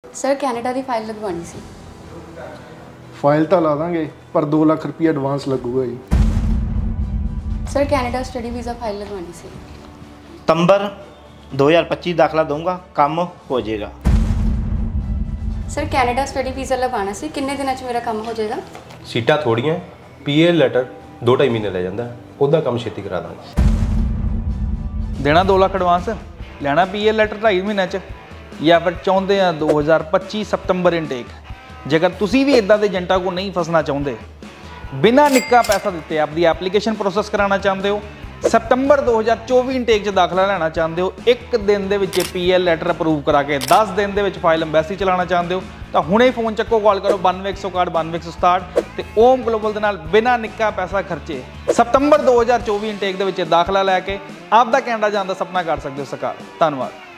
Sir Canada ਦੀ file ਲਗਵਾਉਣੀ ਸੀ। File ਤਾਂ ਲਾ ਦਾਂਗੇ ਪਰ 2 ਲੱਖ ਰੁਪਏ ਐਡਵਾਂਸ ਲੱਗੂਗਾ ਜੀ। Sir Canada study visa file लगवानी सी। सितंबर 2025 दाखला दूंगा, काम हो जाएगा। सर कैनेडा स्टडी वीज़ा लगवाना सी, किन्ने दिनों च मेरा काम हो जाएगा? सीटां थोड़ियां, पीए लैटर 2-2.5 महीने लै जांदा, ਉਹਦਾ ਕੰਮ ਛੇਤੀ ਕਰਾ ਦਾਂਗੇ। देना 2 लाख एडवांस, लेना पीए लैटर 2.5 महीने च, या फिर चाहते हैं 2025 सितंबर इनटेक। जेकर तुसी भी इदां दे एजेंटां को नहीं फसना चाहते, बिना निक्का पैसा दिते आपकी एप्लीकेशन प्रोसैस कराना चाहते हो, सितंबर 2024 इनटेक च दाखला लेना चाहते हो, 1 दिन दे विच पीएल लैटर अपरूव करा के 10 दिन दे विच फाइल अंबैसी चलाना चाहते हो, तो हुणे फोन चक्को, कॉल करो 9261 9267 ते ओम ग्लोबल दे नाल बिना निक्का पैसा खर्चे सितंबर 2024 इनटेक दे विच दाखला लैके आपदा कैनेडा जाण दा सपना कर सकते हो साकार। धन्नवाद।